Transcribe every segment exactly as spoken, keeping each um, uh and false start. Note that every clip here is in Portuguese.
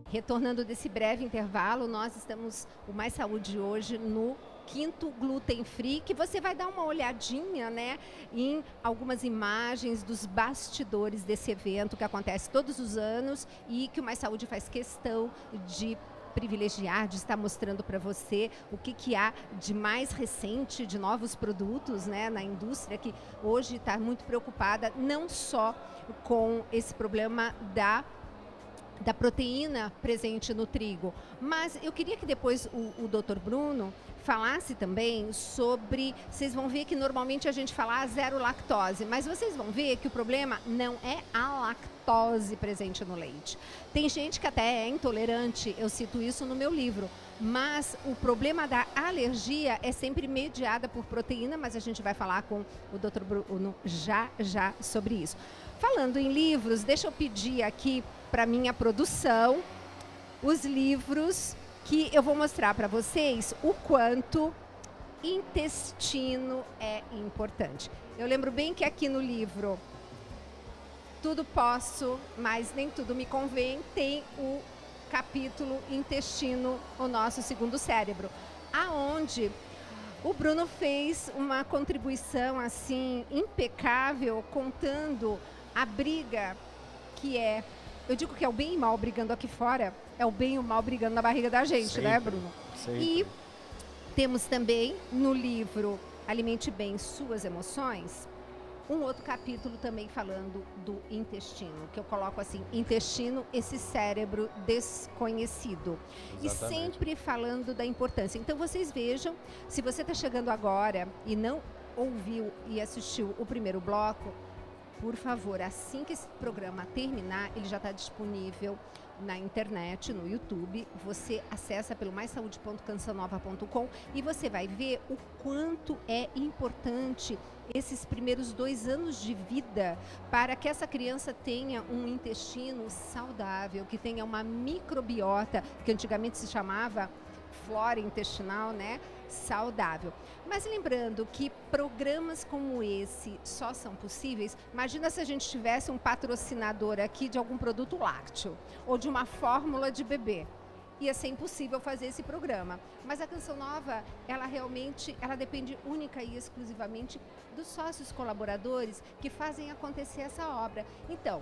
Retornando desse breve intervalo, nós estamos, o Mais Saúde hoje, no quinto Gluten Free, que você vai dar uma olhadinha, né, em algumas imagens dos bastidores desse evento que acontece todos os anos e que o Mais Saúde faz questão de privilegiar, de estar mostrando para você o que, que há de mais recente, de novos produtos, né, na indústria, que hoje está muito preocupada não só com esse problema da da proteína presente no trigo. Mas eu queria que depois o, o doutor Bruno falasse também sobre, vocês vão ver que normalmente a gente fala ah, zero lactose, mas vocês vão ver que o problema não é a lactose presente no leite. Tem gente que até é intolerante, eu cito isso no meu livro, mas o problema da alergia é sempre mediada por proteína, mas a gente vai falar com o doutor Bruno já já sobre isso. Falando em livros, deixa eu pedir aqui para minha produção os livros que eu vou mostrar para vocês o quanto intestino é importante. Eu lembro bem que aqui no livro Tudo Posso, mas nem tudo me convém, tem o capítulo Intestino, o nosso segundo cérebro, aonde o Bruno fez uma contribuição assim impecável, contando a briga que é, eu digo que é o bem e o mal brigando aqui fora, é o bem e o mal brigando na barriga da gente, sempre, né, Bruno? Sempre. E temos também no livro Alimente Bem Suas Emoções, um outro capítulo também falando do intestino, que eu coloco assim, intestino, esse cérebro desconhecido. Exatamente. E sempre falando da importância. Então vocês vejam, se você está chegando agora e não ouviu e assistiu o primeiro bloco, por favor, assim que esse programa terminar, ele já está disponível na internet, no YouTube. Você acessa pelo mais saúde ponto canção nova ponto com e você vai ver o quanto é importante esses primeiros dois anos de vida para que essa criança tenha um intestino saudável, que tenha uma microbiota, que antigamente se chamava flora intestinal, né, saudável. Mas lembrando que programas como esse só são possíveis, imagina se a gente tivesse um patrocinador aqui de algum produto lácteo ou de uma fórmula de bebê. Ia ser impossível fazer esse programa. Mas a Canção Nova, ela realmente, ela depende única e exclusivamente dos sócios colaboradores que fazem acontecer essa obra. Então,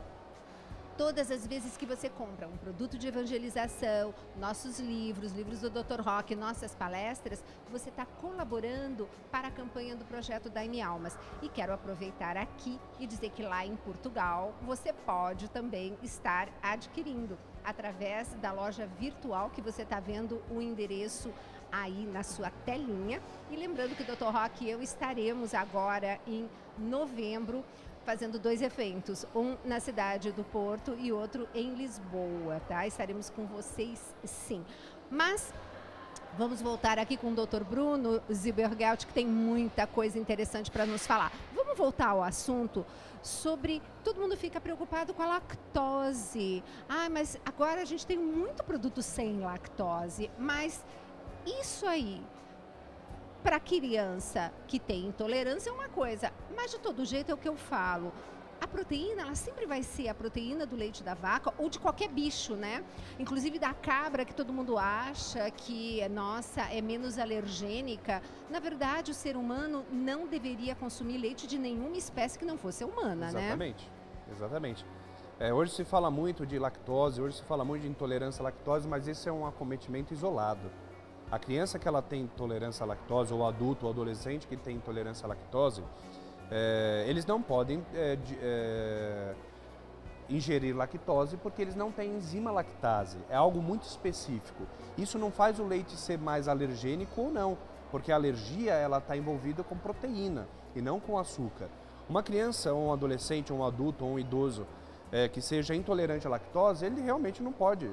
todas as vezes que você compra um produto de evangelização, nossos livros, livros do doutor Roque, nossas palestras, você está colaborando para a campanha do projeto Dai-me Almas. E quero aproveitar aqui e dizer que lá em Portugal você pode também estar adquirindo através da loja virtual que você está vendo o endereço aí na sua telinha. E lembrando que o doutor Roque e eu estaremos agora em novembro fazendo dois eventos, um na cidade do Porto e outro em Lisboa, tá? Estaremos com vocês, sim. Mas vamos voltar aqui com o doutor Bruno Zilbergelt, que tem muita coisa interessante para nos falar. Vamos voltar ao assunto sobre... Todo mundo fica preocupado com a lactose. Ah, mas agora a gente tem muito produto sem lactose, mas isso aí... Para criança que tem intolerância é uma coisa, mas de todo jeito é o que eu falo. A proteína, ela sempre vai ser a proteína do leite da vaca ou de qualquer bicho, né? Inclusive da cabra, que todo mundo acha que, nossa, é menos alergênica. Na verdade, o ser humano não deveria consumir leite de nenhuma espécie que não fosse humana, né? Exatamente, exatamente. É, hoje se fala muito de lactose, hoje se fala muito de intolerância à lactose, mas esse é um acometimento isolado. A criança que ela tem intolerância à lactose, ou o adulto ou adolescente que tem intolerância à lactose, é, eles não podem é, de, é, ingerir lactose porque eles não têm enzima lactase. É algo muito específico. Isso não faz o leite ser mais alergênico ou não, porque a alergia ela está envolvida com proteína e não com açúcar. Uma criança, ou um adolescente, ou um adulto, ou um idoso é, que seja intolerante à lactose, ele realmente não pode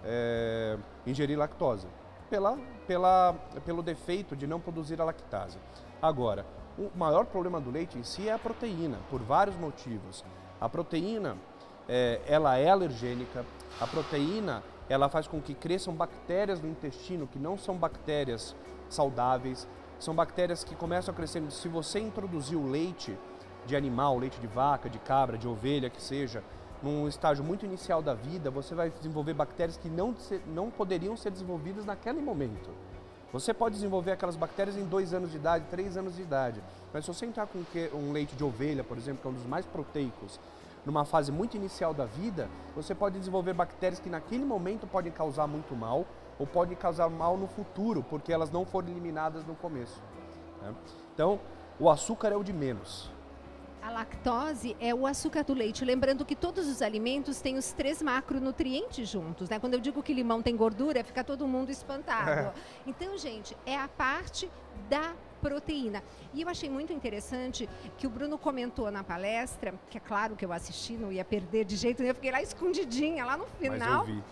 é, ingerir lactose. Pela, pela, pelo defeito de não produzir a lactase. Agora, o maior problema do leite em si é a proteína, por vários motivos. A proteína, é, ela é alergênica, a proteína, ela faz com que cresçam bactérias no intestino que não são bactérias saudáveis, são bactérias que começam a crescer. Se você introduzir o leite de animal, leite de vaca, de cabra, de ovelha, que seja, num estágio muito inicial da vida, você vai desenvolver bactérias que não, não poderiam ser desenvolvidas naquele momento. Você pode desenvolver aquelas bactérias em dois anos de idade, três anos de idade. Mas se você entrar com um leite de ovelha, por exemplo, que é um dos mais proteicos, numa fase muito inicial da vida, você pode desenvolver bactérias que naquele momento podem causar muito mal ou podem causar mal no futuro, porque elas não foram eliminadas no começo, né? Então, o açúcar é o de menos. A lactose é o açúcar do leite. Lembrando que todos os alimentos têm os três macronutrientes juntos, né? Quando eu digo que limão tem gordura, fica todo mundo espantado. Então, gente, é a parte da proteína. E eu achei muito interessante que o Bruno comentou na palestra, que é claro que eu assisti, não ia perder de jeito nenhum, eu fiquei lá escondidinha, lá no final. Mas eu vi.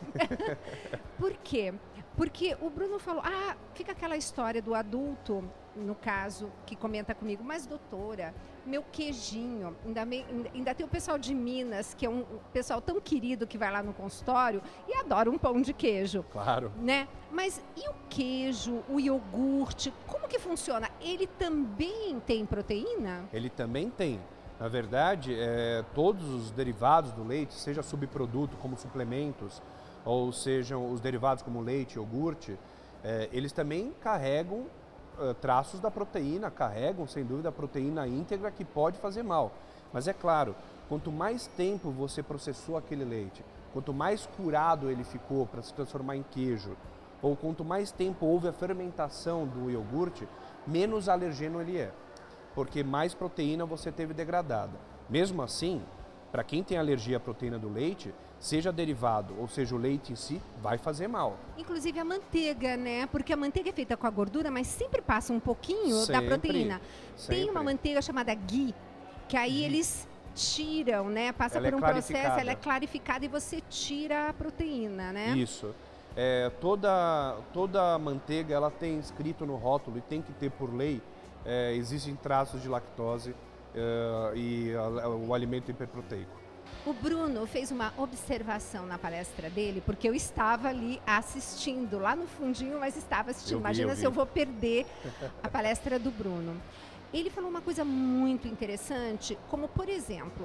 Por quê? Porque o Bruno falou, ah, fica aquela história do adulto, no caso, que comenta comigo, mas doutora, meu queijinho, ainda, me, ainda tem o pessoal de Minas, que é um pessoal tão querido que vai lá no consultório e adora um pão de queijo. Claro. Né? Mas e o queijo, o iogurte, como que funciona? Ele também tem proteína? Ele também tem. Na verdade, é, todos os derivados do leite, seja subproduto como suplementos, ou sejam os derivados como leite, iogurte, é, eles também carregam uh, traços da proteína, carregam sem dúvida a proteína íntegra que pode fazer mal. Mas é claro, quanto mais tempo você processou aquele leite, quanto mais curado ele ficou para se transformar em queijo, ou quanto mais tempo houve a fermentação do iogurte, menos alergeno ele é, porque mais proteína você teve degradada. Mesmo assim, para quem tem alergia à proteína do leite, seja derivado ou seja o leite em si, vai fazer mal. Inclusive a manteiga, né? Porque a manteiga é feita com a gordura, mas sempre passa um pouquinho sempre, da proteína. Sempre. Tem uma manteiga chamada ghee, que aí ghee. Eles tiram, né? Passa ela por um é processo, ela é clarificada e você tira a proteína, né? Isso. É, toda, toda manteiga, ela tem escrito no rótulo e tem que ter por lei, é, existem traços de lactose é, e a, o alimento hiperproteico. O Bruno fez uma observação na palestra dele, porque eu estava ali assistindo, lá no fundinho, mas estava assistindo. Eu vi, Imagina eu se vi. eu vou perder a palestra do Bruno. Ele falou uma coisa muito interessante, como por exemplo,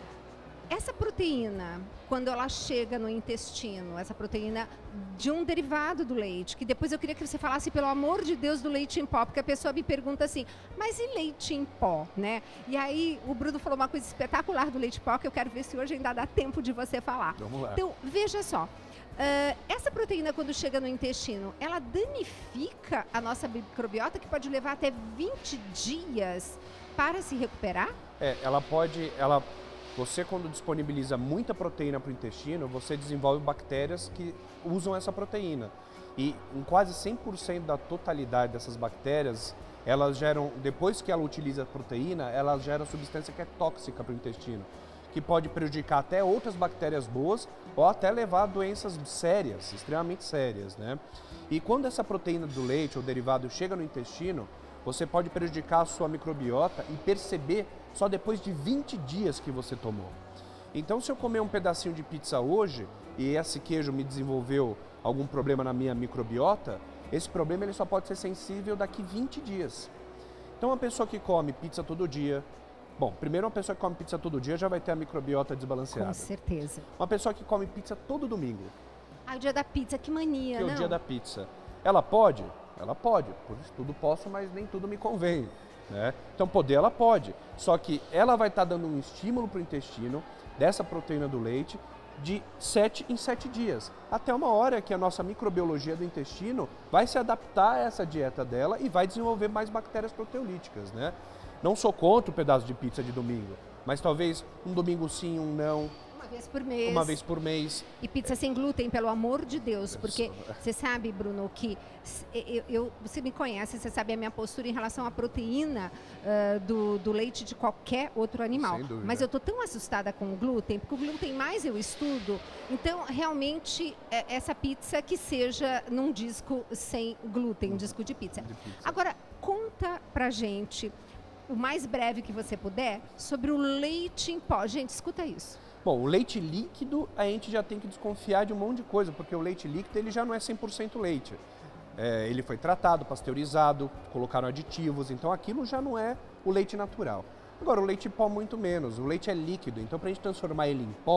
essa proteína, quando ela chega no intestino, essa proteína de um derivado do leite, que depois eu queria que você falasse, pelo amor de Deus, do leite em pó, porque a pessoa me pergunta assim, mas e leite em pó, né? E aí o Bruno falou uma coisa espetacular do leite em pó, que eu quero ver se hoje ainda dá tempo de você falar. Vamos lá. Então, veja só, uh, essa proteína quando chega no intestino, ela danifica a nossa microbiota, que pode levar até vinte dias para se recuperar? É, ela pode... Ela... Você, quando disponibiliza muita proteína para o intestino, você desenvolve bactérias que usam essa proteína. E em quase cem por cento da totalidade dessas bactérias, elas geram, depois que ela utiliza a proteína, ela gera substância que é tóxica para o intestino, que pode prejudicar até outras bactérias boas ou até levar a doenças sérias, extremamente sérias, né? E quando essa proteína do leite ou derivado chega no intestino, você pode prejudicar a sua microbiota e perceber só depois de vinte dias que você tomou. Então, se eu comer um pedacinho de pizza hoje e esse queijo me desenvolveu algum problema na minha microbiota, esse problema ele só pode ser sensível daqui vinte dias. Então, uma pessoa que come pizza todo dia... Bom, primeiro uma pessoa que come pizza todo dia já vai ter a microbiota desbalanceada. Com certeza. Uma pessoa que come pizza todo domingo. Ah, o dia da pizza, que mania, que não? é o dia da pizza. Ela pode? Ela pode. Por isso tudo posso, mas nem tudo me convém. Né? Então poder ela pode, só que ela vai estar dando um estímulo para o intestino dessa proteína do leite de sete em sete dias, até uma hora que a nossa microbiologia do intestino vai se adaptar a essa dieta dela e vai desenvolver mais bactérias proteolíticas, né? Não sou contra o pedaço de pizza de domingo, mas talvez um domingo sim, um não. Uma vez por mês. Uma vez por mês. E pizza sem glúten, pelo amor de Deus, porque você sabe, Bruno, que eu, eu, você me conhece, você sabe a minha postura em relação à proteína uh, do, do leite de qualquer outro animal. Sem dúvida. Mas eu tô tão assustada com o glúten, porque o glúten mais eu estudo, então realmente é, essa pizza que seja num disco sem glúten, um disco de pizza. De pizza. Agora, conta pra gente, o mais breve que você puder, sobre o leite em pó. Gente, escuta isso. Bom, o leite líquido a gente já tem que desconfiar de um monte de coisa, porque o leite líquido ele já não é cem por cento leite. É, ele foi tratado, pasteurizado, colocaram aditivos, então aquilo já não é o leite natural. Agora, o leite em pó muito menos, o leite é líquido, então para a gente transformar ele em pó,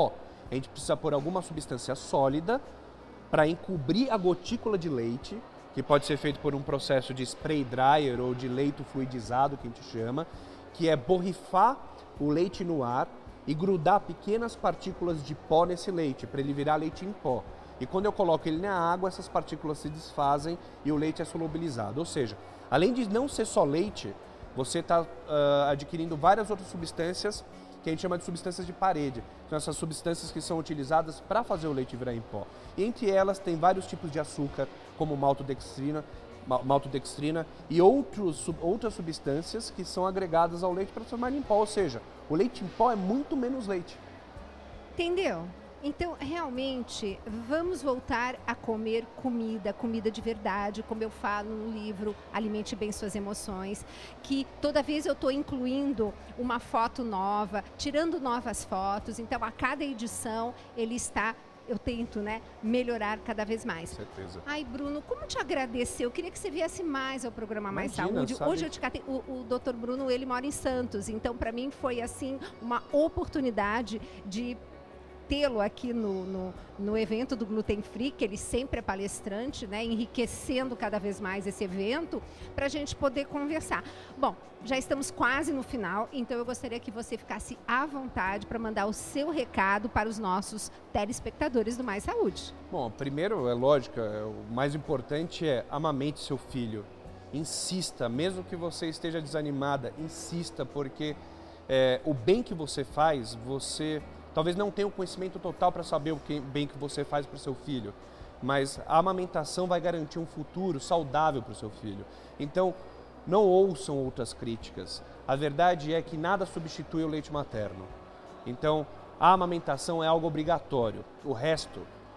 A gente precisa pôr alguma substância sólida para encobrir a gotícula de leite, que pode ser feito por um processo de spray dryer ou de leito fluidizado, que a gente chama, que é borrifar o leite no ar e grudar pequenas partículas de pó nesse leite, para ele virar leite em pó. E quando eu coloco ele na água, essas partículas se desfazem e o leite é solubilizado. Ou seja, além de não ser só leite, você está uh, adquirindo várias outras substâncias que a gente chama de substâncias de parede. São essas substâncias que são utilizadas para fazer o leite virar em pó. E entre elas tem vários tipos de açúcar, como maltodextrina, maltodextrina e outros, sub, outras substâncias que são agregadas ao leite para transformar em pó. Ou seja, o leite em pó é muito menos leite. Entendeu? Então, realmente, vamos voltar a comer comida, comida de verdade, como eu falo no livro Alimente Bem Suas Emoções, que toda vez eu estou incluindo uma foto nova, tirando novas fotos, então a cada edição ele está, eu tento, né, melhorar cada vez mais. Com certeza. Ai, Bruno, como te agradecer? Eu queria que você viesse mais ao programa Mais Imagina, Saúde. sabe? Hoje eu te catei, o, o doutor Bruno, ele mora em Santos, então para mim foi assim uma oportunidade de tê-lo aqui no, no, no evento do Gluten Free, que ele sempre é palestrante, né, enriquecendo cada vez mais esse evento, para a gente poder conversar. Bom, já estamos quase no final, então eu gostaria que você ficasse à vontade para mandar o seu recado para os nossos telespectadores do Mais Saúde. Bom, primeiro, é lógico, é, o mais importante é amamente seu filho. Insista, mesmo que você esteja desanimada, insista, porque é, o bem que você faz, você... Talvez não tenha o conhecimento total para saber o que, bem que você faz para o seu filho, mas a amamentação vai garantir um futuro saudável para o seu filho. Então, não ouçam outras críticas. A verdade é que nada substitui o leite materno. Então, a amamentação é algo obrigatório. O resto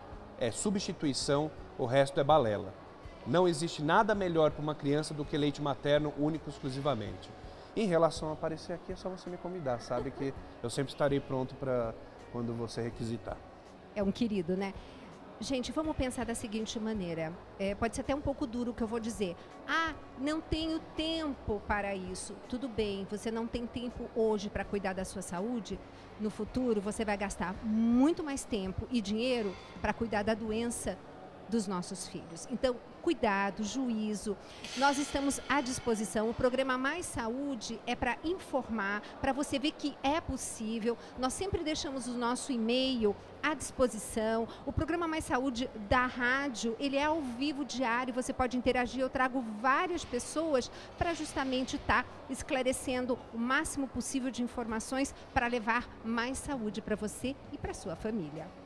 é substituição, o resto é balela. Não existe nada melhor para uma criança do que leite materno único exclusivamente. Em relação a aparecer aqui, é só você me convidar, sabe que eu sempre estarei pronto para quando você requisitar. É um querido, né? Gente, vamos pensar da seguinte maneira, é, pode ser até um pouco duro o que eu vou dizer. Ah, não tenho tempo para isso. Tudo bem, você não tem tempo hoje para cuidar da sua saúde, no futuro você vai gastar muito mais tempo e dinheiro para cuidar da doença dos nossos filhos. Então, cuidado, juízo, nós estamos à disposição. O programa Mais Saúde é para informar, para você ver que é possível. Nós sempre deixamos o nosso e-mail à disposição. O programa Mais Saúde da rádio, ele é ao vivo diário, você pode interagir. Eu trago várias pessoas para justamente estar esclarecendo o máximo possível de informações para levar mais saúde para você e para sua família.